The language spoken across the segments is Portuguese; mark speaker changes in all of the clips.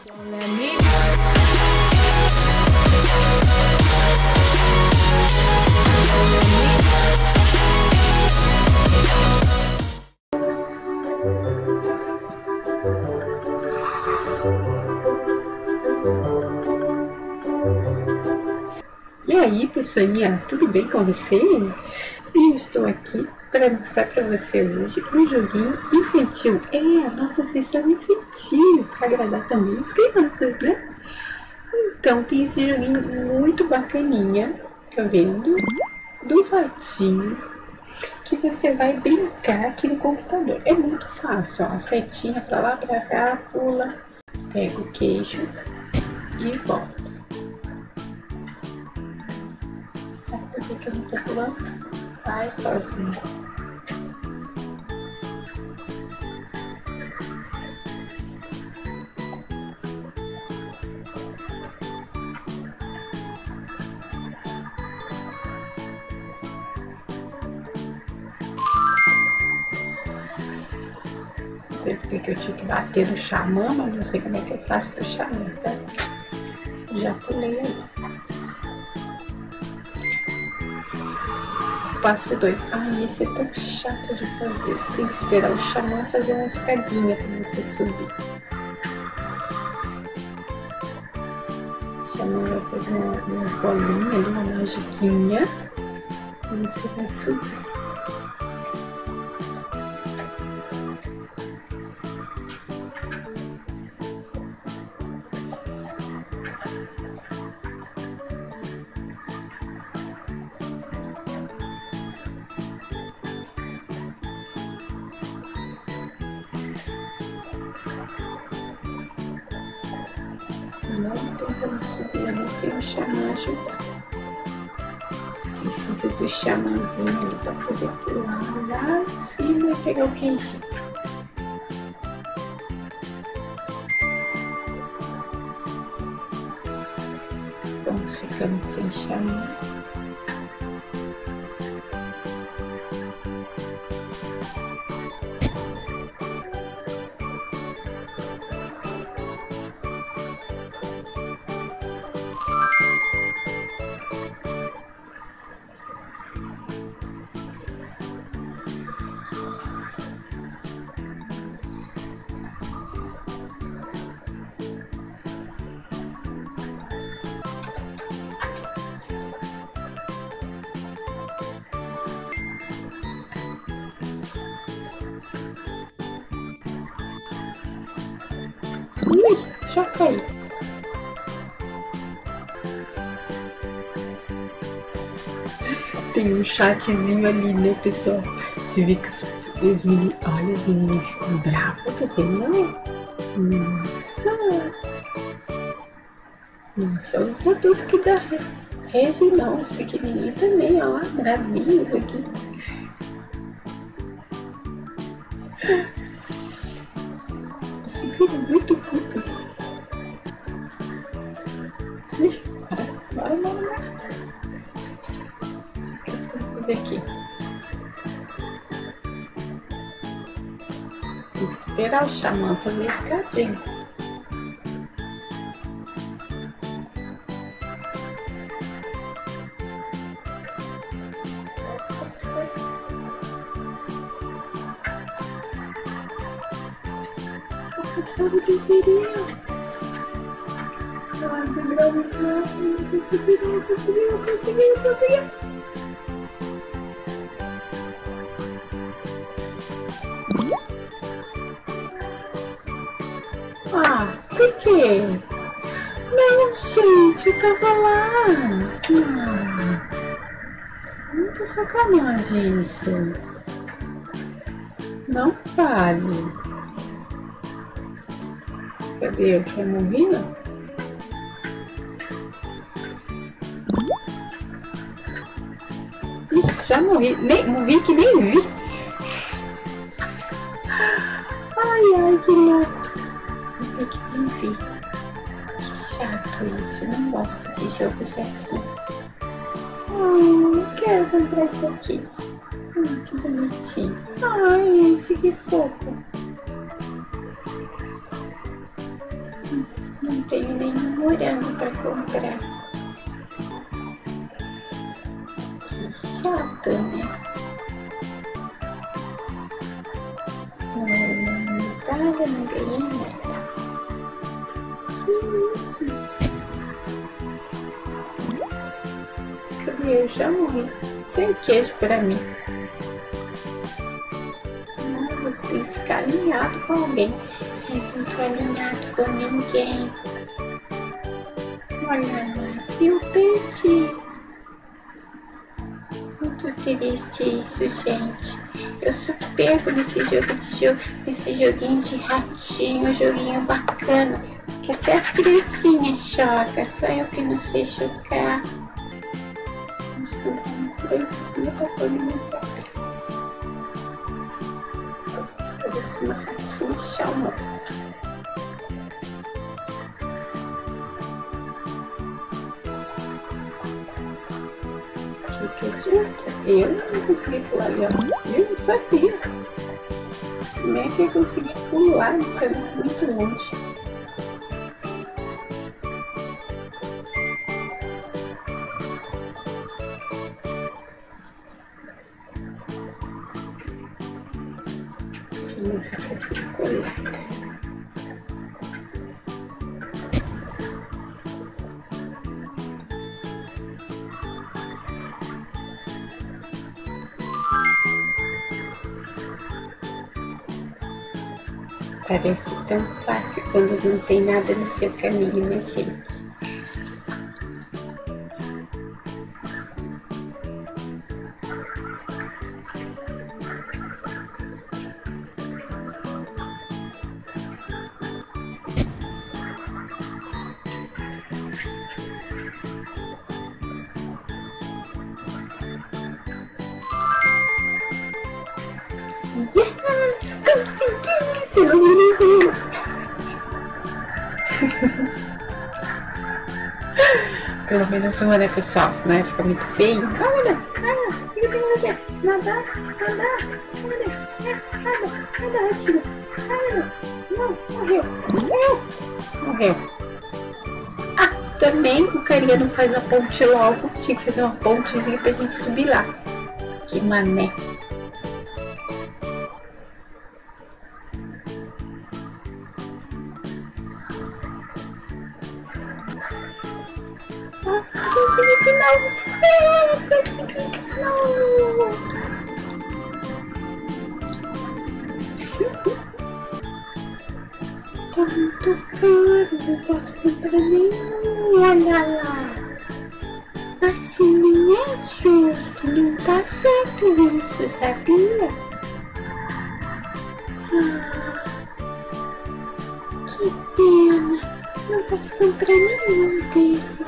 Speaker 1: E aí, pessoinha, tudo bem com você? E eu estou aqui para mostrar para você hoje um joguinho infantil. É a nossa sessão infantil, para agradar também as crianças, né? Então, tem esse joguinho muito bacaninha, tá vendo? Do ratinho, que você vai brincar aqui no computador. É muito fácil, ó, a setinha para lá, para cá, pula, pega o queijo e volta. Por que eu não tô pulando? Vai sozinho. Não sei porque que eu tinha que bater no xamã, mas não sei como é que eu faço pro xamã, tá? Já pulei aí. Passo 2. Ai, esse é tão chato de fazer. Você tem que esperar o xamã fazer uma escadinha para você subir. O xamã vai fazer umas bolinhas ali, uma magiquinha. E você vai subir. Não tem como subir ali sem o xamã ajudar. Precisa do xamãzinho ali para poder pular lá em cima e pegar o queijinho. Vamos ficando sem xamã. Ih, já caí. Tem um chatzinho ali, né, pessoal? Você vê que os meninos... Olha, os meninos ficam bravos, tá vendo? Nossa! Nossa, os adultos que dá rege não, os pequenininhos também, ó, bravinhos aqui. Ficam muito putos. Bora. O que eu vou fazer aqui? Tem que esperar o xamã fazer escadinha. Passando de viria. Ai, degrau muito alto. Conseguiu. Ah, por quê? Não, gente, eu tava lá. Muita sacanagem isso. Não vale. Cadê? Eu já morri, não? Ih, já morri. Morri que nem vi. Ai, que louco. Morri que nem vi. Que chato isso. Eu não gosto de jogos assim. Ai, não quero comprar isso aqui. Que bonitinho. Ai, esse que fofo. não tenho nenhum morango para comprar. Que chato, né? Não ganhei nada. Que isso? Cadê? Eu já morri. Sem queijo para mim. Você tem que ficar alinhado com alguém. Eu não tô alinhado com ninguém. Olha lá, eu perdi. Muito triste isso, gente. Eu só perco nesse joguinho de ratinho, um joguinho bacana. Que até as criancinhas chocam, só eu que não sei chocar. Vamos colocar uma criancinha pra pôr no meu papel. Parece uma ratinha charmosa. Eu não consegui pular ali, ó. Eu não sabia. Como é que eu consegui pular? Isso é muito longe. Isso não é chocolate. Parece tão fácil quando não tem nada no seu caminho, né, gente? Consegui! Pelo menos uma! Pelo menos uma, né, pessoal? Senão ia ficar muito feio. Olha, nadar, ratinho. Não, morreu. Ah, também o carinha não faz a ponte logo. Tinha que fazer uma pontezinha pra gente subir lá. Que mané. Consegui de novo! Consegui de novo! Tá muito caro, não posso comprar nenhum, olha lá! Assim não é justo, não tá certo isso, sabia? Que pena, não posso comprar nenhum desses.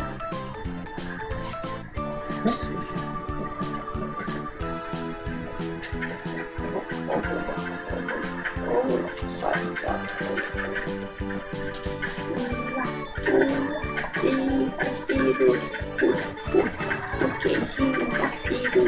Speaker 1: O queijinho da peru.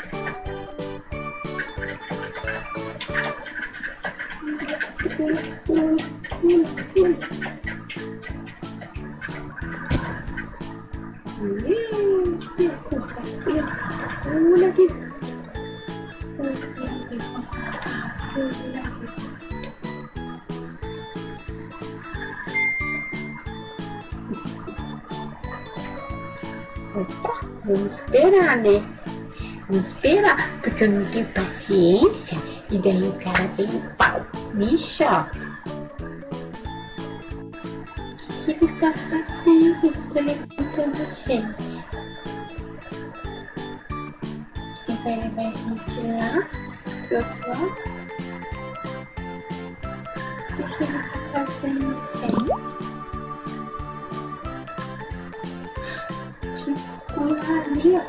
Speaker 1: Opa, vamos esperar, né? Vamos esperar, porque eu não tenho paciência. E daí o cara vem o pau, me choca. O que ele tá fazendo? Tá levantando a gente. Ele vai levar a gente lá pro outro lado. O que ele tá fazendo, gente? Pular ali, ó.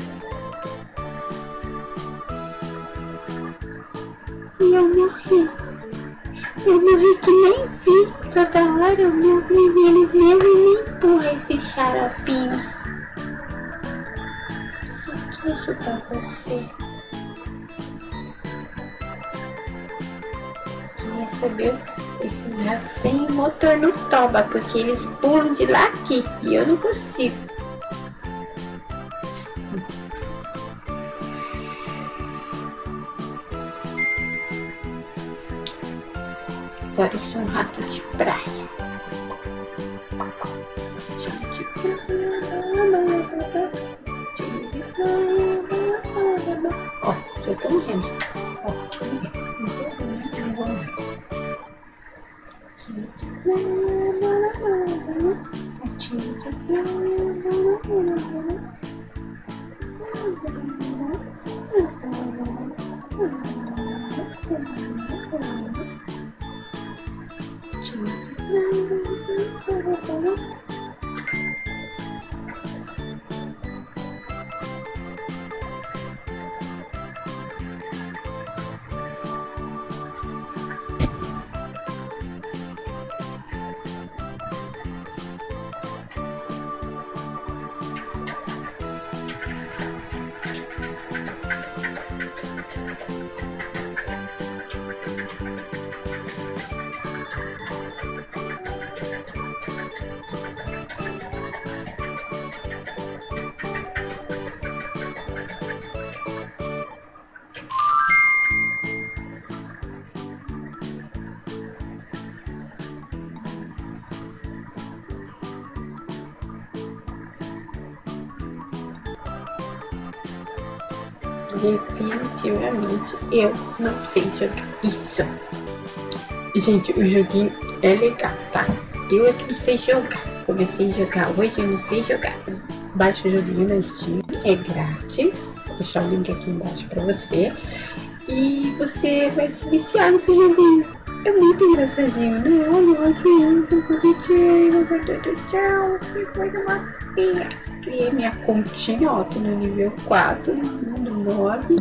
Speaker 1: E eu morri. Eu morri que nem vi. Toda hora eu morro e eles mesmos me empurram esses xaropinhos. Só que ajudar você. Queria saber o precisar sem motor no toba, porque eles pulam de lá aqui e eu não consigo. Agora eu sou um rato de praia. Ó, já tô morrendo. Ó, tô morrendo. Não vou morrer. Definitivamente eu não sei jogar isso. Gente, o joguinho é legal, tá? Eu é que não sei jogar. Comecei a jogar hoje, eu não sei jogar. Baixa o joguinho na Steam, é grátis. Vou deixar o link aqui embaixo pra você. E você vai se viciar nesse joguinho. É muito engraçadinho, né? Olha, que coisa maravilha. Criei minha continha, ó, tô no nível 4, no 9.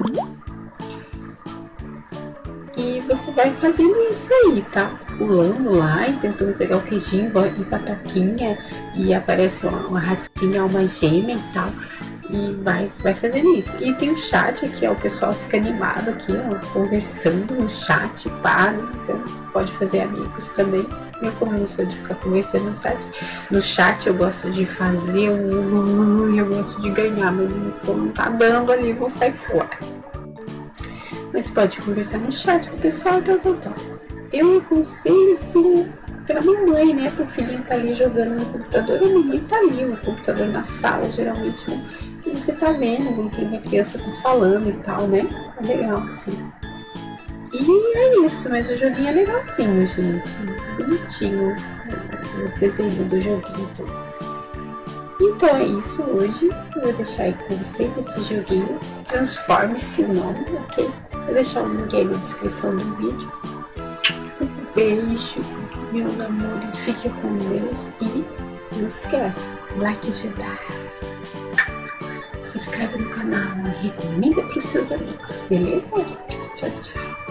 Speaker 1: E você vai fazendo isso aí, tá? Pulando lá e tentando pegar o queijinho e patoquinha. E aparece uma ratinha, uma gêmea e tal. E vai fazendo isso. E tem o chat aqui, ó, o pessoal fica animado aqui, ó, conversando no chat, para. Então pode fazer amigos também. Eu, como não sou de ficar conversando no chat, eu gosto de fazer eu gosto de ganhar, mas como não tá dando ali, vou sair fora. Mas pode conversar no chat com o pessoal, tá. Eu aconselho, assim, pra mamãe, né, pro filhinho tá ali jogando no computador, a mamãe tá ali, o computador na sala, geralmente, né, que você tá vendo com quem a criança tá falando e tal, né, é legal, assim. E é isso, mas o joguinho é legalzinho, gente, bonitinho, os desenhos do joguinho e tudo. Então é isso hoje, eu vou deixar aí com vocês esse joguinho, Transforme-se o nome, ok? Vou deixar o link aí na descrição do vídeo. Um beijo, meus amores, fiquem com Deus e não esqueça, like ajuda. Se inscreve no canal e recomenda para os seus amigos, beleza? Tchau, tchau.